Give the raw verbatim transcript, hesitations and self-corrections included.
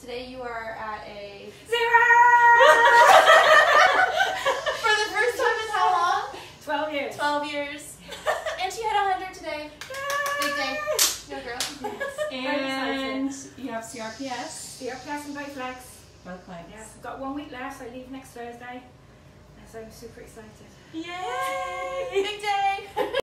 Today you are at a zero! For the first time in how long? twelve years. twelve years. And she had one hundred today. Big day. No girl. And you have C R P S. C R P S and both legs. Both legs. Yes, I've got one week left, so I leave next Thursday. So I'm super excited. Yay! Big day.